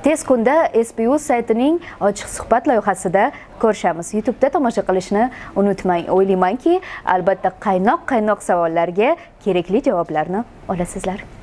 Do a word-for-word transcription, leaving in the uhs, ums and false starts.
tez kunda S P U saytining ochiq suhbat loyihasida ko'rishamiz. YouTube'da tomosha qilishni unutmang. O'ylaymanki, albatta qaynoq-qaynoq savollarga kerakli javoblarni olasizlar.